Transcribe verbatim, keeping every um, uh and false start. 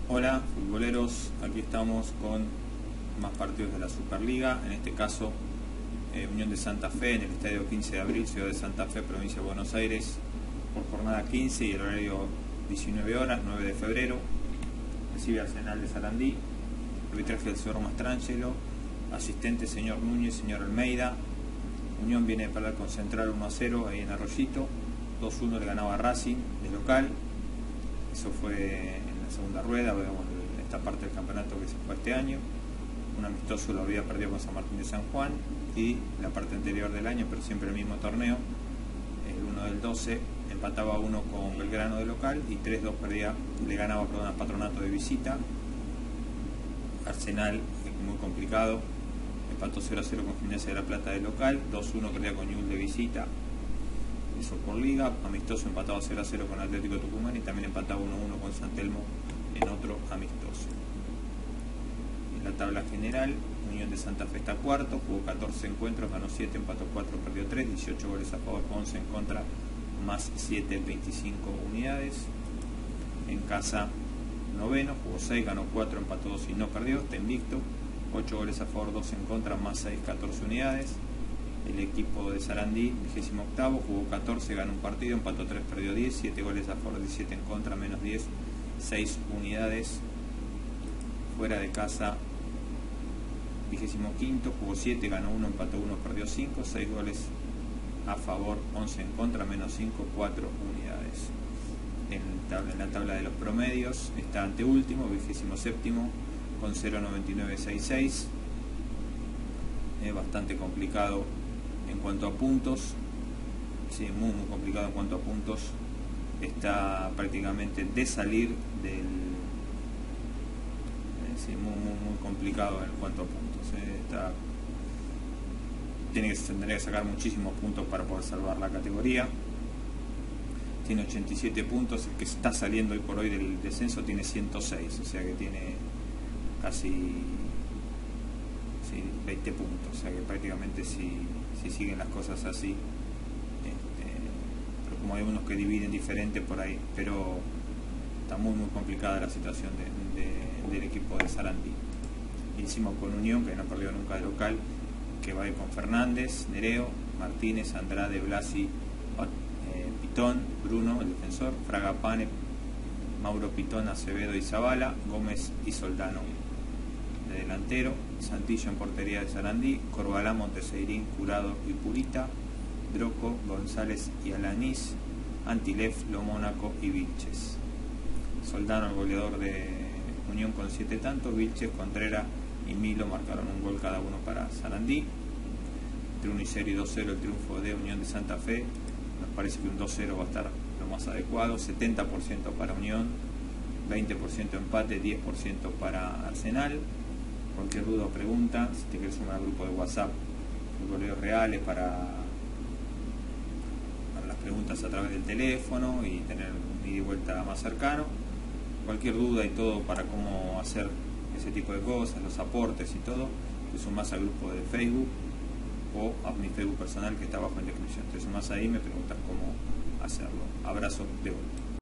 Hola futboleros, aquí estamos con más partidos de la Superliga, en este caso eh, Unión de Santa Fe en el estadio quince de abril, Ciudad de Santa Fe, provincia de Buenos Aires, por jornada quince y el horario diecinueve horas, nueve de febrero. Recibe Arsenal de Sarandí, arbitraje del señor Mastrangelo, asistente señor Núñez, señor Almeida. Unión viene a perder con Central uno a cero ahí en Arroyito, dos a uno le ganaba a Racing de local. Eso fue en la segunda rueda, vemos esta parte del campeonato que se fue este año. Un amistoso lo había perdido con San Martín de San Juan, y la parte anterior del año, pero siempre el mismo torneo, el uno del doce empataba uno con Belgrano de local y tres dos perdía, le ganaba perdón, a Patronato de visita. Arsenal, muy complicado, empató cero a cero con Gimnasia de la Plata de local, dos a uno perdía con Newell's de visita. Eso por liga. Amistoso empatado cero a cero con Atlético Tucumán y también empataba uno a uno con San Telmo en otro amistoso. En la tabla general, Unión de Santa Fe está cuarto, jugó catorce encuentros, ganó siete, empató cuatro, perdió tres, dieciocho goles a favor, once en contra, más siete, veinticinco unidades. En casa, noveno, jugó seis, ganó cuatro, empató dos y no perdió, está invicto, ocho goles a favor, dos en contra, más seis, catorce unidades. El equipo de Sarandí, vigésimo octavo, jugó catorce, ganó un partido, empató tres, perdió diez, siete goles a favor, diecisiete en contra, menos diez, seis unidades. Fuera de casa, vigésimo quinto, jugó siete, ganó uno, empató uno, perdió cinco, seis goles a favor, once en contra, menos cinco, cuatro unidades. En, tabla, en la tabla de los promedios está anteúltimo, vigésimo séptimo, con cero coma noventa y nueve sesenta y seis. Es bastante complicado en cuanto a puntos, sí, muy, muy complicado en cuanto a puntos. Está prácticamente de salir del... Eh, sí, muy, muy, muy complicado en cuanto a puntos. Eh, está, tiene que, tendría que sacar muchísimos puntos para poder salvar la categoría. Tiene ochenta y siete puntos, el que está saliendo hoy por hoy del descenso tiene ciento seis, o sea que tiene casi sí, veinte puntos, o sea que prácticamente si, si siguen las cosas así, este, pero como hay unos que dividen diferente por ahí, pero está muy muy complicada la situación de, de, del equipo de Sarandí. Hicimos con Unión, que no perdió nunca de local, que va a ir con Fernández, Nereo, Martínez, Andrade, Blasi, eh, Pitón, Bruno, el defensor, Fragapane, Mauro Pitón, Acevedo y Zavala, Gómez y Soldano de delantero, Santillo en portería de Sarandí, Corbalá, Monteseirín, Curado y Purita, Droco, González y Alanís, Antilef, Lomónaco y Vilches. Soldano, el goleador de Unión, con siete tantos, Vilches, Contreras y Milo marcaron un gol cada uno para Sarandí. Entre uno y cero y dos cero el triunfo de Unión de Santa Fe. Nos parece que un dos cero va a estar lo más adecuado, setenta por ciento para Unión, veinte por ciento empate, diez por ciento para Arsenal. Cualquier duda o pregunta, si te quieres sumar al grupo de WhatsApp, goleos reales para, para las preguntas a través del teléfono y tener un ida y vuelta más cercano. Cualquier duda y todo para cómo hacer ese tipo de cosas, los aportes y todo, te sumás al grupo de Facebook o a mi Facebook personal que está abajo en la descripción. Te sumás ahí y me preguntas cómo hacerlo. Abrazo de vuelta.